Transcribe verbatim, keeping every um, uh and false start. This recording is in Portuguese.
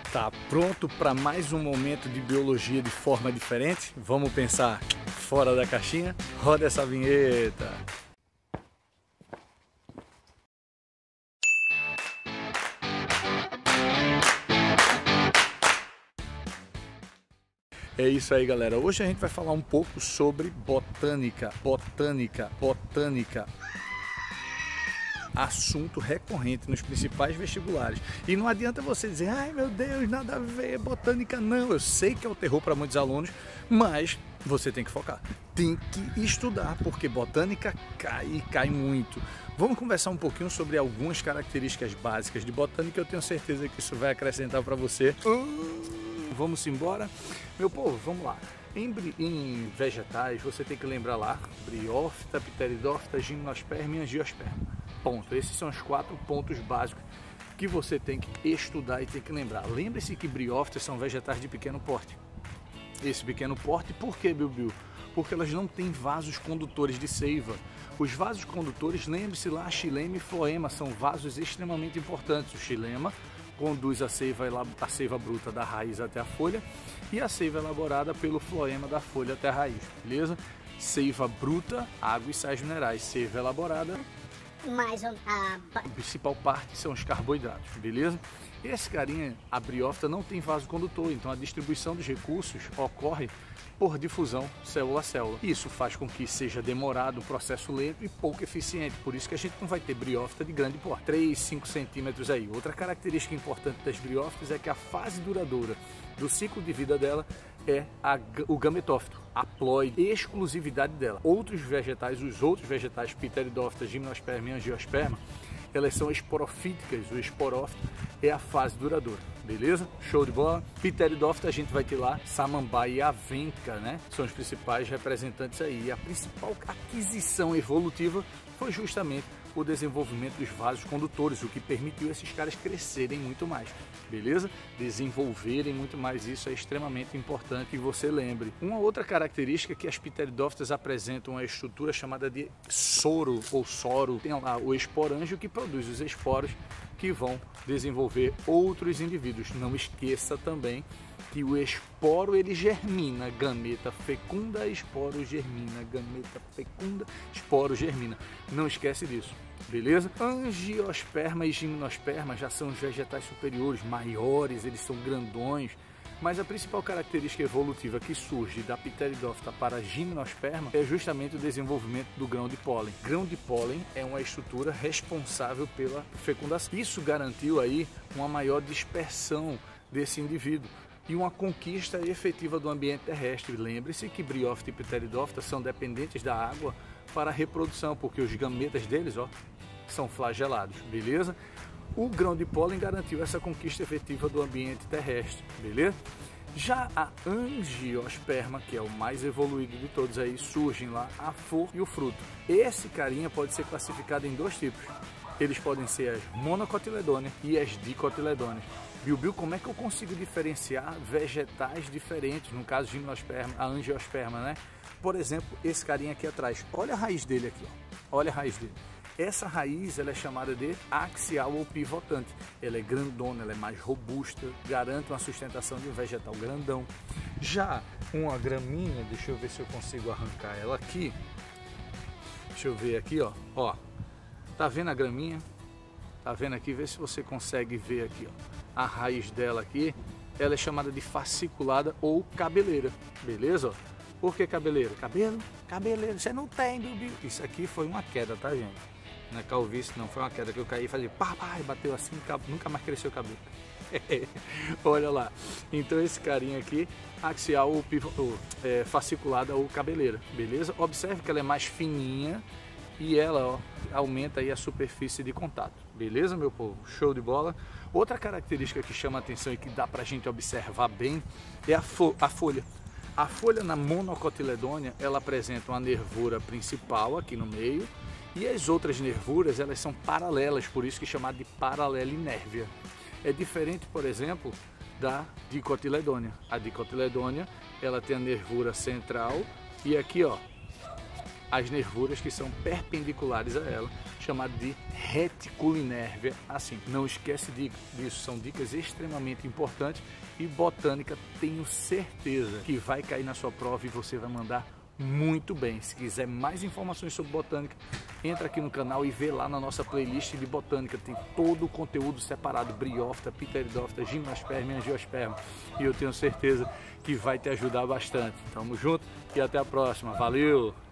Tá pronto para mais um momento de biologia de forma diferente? Vamos pensar fora da caixinha? Roda essa vinheta! É isso aí, galera. Hoje a gente vai falar um pouco sobre botânica, botânica, botânica. Assunto recorrente nos principais vestibulares. E não adianta você dizer, ai meu Deus, nada a ver, botânica não. Eu sei que é o terror para muitos alunos, mas você tem que focar. Tem que estudar, porque botânica cai e cai muito. Vamos conversar um pouquinho sobre algumas características básicas de botânica. Eu tenho certeza que isso vai acrescentar para você. Vamos embora? Meu povo, vamos lá. Em, em vegetais, você tem que lembrar lá, briófita, pteridófita, gimnosperma e angiosperma. Ponto. Esses são os quatro pontos básicos que você tem que estudar e tem que lembrar. Lembre-se que briófitas são vegetais de pequeno porte. Esse pequeno porte, por que, Bill? Porque elas não têm vasos condutores de seiva. Os vasos condutores, lembre-se lá, xilema e floema, são vasos extremamente importantes. O xilema conduz a seiva, a seiva bruta da raiz até a folha e a seiva elaborada pelo floema da folha até a raiz, beleza? Seiva bruta, água e sais minerais. Seiva elaborada, mais a... a principal parte são os carboidratos, beleza? Esse carinha, a briófita, não tem vaso condutor, então a distribuição dos recursos ocorre por difusão célula a célula. Isso faz com que seja demorado, um processo lento e pouco eficiente. Por isso que a gente não vai ter briófita de grande porte, três, cinco centímetros aí. Outra característica importante das briófitas é que a fase duradoura do ciclo de vida dela é a, o gametófito, a ploide, exclusividade dela. Outros vegetais, os outros vegetais, pteridófitas, gimnosperma e angiosperma, elas são esporofíticas, o esporófito é a fase duradoura, beleza? Show de bola? Pteridófita a gente vai ter lá samambaia e avenca, né? São os principais representantes aí. E a principal aquisição evolutiva foi justamente o desenvolvimento dos vasos condutores, o que permitiu esses caras crescerem muito mais, beleza? Desenvolverem muito mais, isso é extremamente importante que você lembre. Uma outra característica é que as pteridófitas apresentam uma estrutura chamada de soro ou soro. Tem lá o esporângio que produz os esporos que vão desenvolver outros indivíduos. Não esqueça também que o esporo ele germina, gameta fecunda, esporo germina, gameta fecunda, esporo germina. Não esquece disso, beleza? Angiosperma e gimnosperma já são os vegetais superiores, maiores, eles são grandões. Mas a principal característica evolutiva que surge da pteridófita para a gimnosperma é justamente o desenvolvimento do grão de pólen. Grão de pólen é uma estrutura responsável pela fecundação. Isso garantiu aí uma maior dispersão desse indivíduo e uma conquista efetiva do ambiente terrestre. Lembre-se que briófita e pteridófita são dependentes da água para a reprodução, porque os gametas deles, ó, são flagelados, beleza? O grão de pólen garantiu essa conquista efetiva do ambiente terrestre, beleza? Já a angiosperma, que é o mais evoluído de todos aí, surgem lá a flor e o fruto. Esse carinha pode ser classificado em dois tipos. Eles podem ser as monocotiledôneas e as dicotiledôneas. Bill, Bill, como é que eu consigo diferenciar vegetais diferentes, no caso gimnosperma, a angiosperma, né? Por exemplo, esse carinha aqui atrás, olha a raiz dele aqui, ó. Olha a raiz dele. Essa raiz ela é chamada de axial ou pivotante. Ela é grandona, ela é mais robusta, garante uma sustentação de um vegetal grandão. Já uma graminha, deixa eu ver se eu consigo arrancar ela aqui. Deixa eu ver aqui, ó. Ó, tá vendo a graminha? Tá vendo aqui? Vê se você consegue ver aqui, ó. A raiz dela aqui, ela é chamada de fasciculada ou cabeleira, beleza? Por que cabeleira? Cabelo? Cabeleira, você não tem, Bill. Isso aqui foi uma queda, tá, gente? Não é calvície, não, foi uma queda que eu caí e fazia pá, pá, e bateu assim, nunca mais cresceu o cabelo. Olha lá, então esse carinha aqui, axial ou, ou é, fasciculada ou cabeleira, beleza? Observe que ela é mais fininha e ela, ó, aumenta aí a superfície de contato, beleza, meu povo? Show de bola. Outra característica que chama a atenção e que dá pra gente observar bem é a, fo a folha. A folha na monocotiledônea, ela apresenta uma nervura principal aqui no meio e as outras nervuras, elas são paralelas, por isso que é chamada de paralelinérvia. É diferente, por exemplo, da dicotiledônea. A dicotiledônea, ela tem a nervura central e aqui, ó, as nervuras que são perpendiculares a ela, chamado de reticulinérvia. Assim, não esquece disso, são dicas extremamente importantes e botânica, tenho certeza que vai cair na sua prova e você vai mandar muito bem. Se quiser mais informações sobre botânica, entra aqui no canal e vê lá na nossa playlist de botânica, tem todo o conteúdo separado, briófita, pteridófita, gimnosperma e angiosperma, e eu tenho certeza que vai te ajudar bastante. Tamo junto e até a próxima, valeu!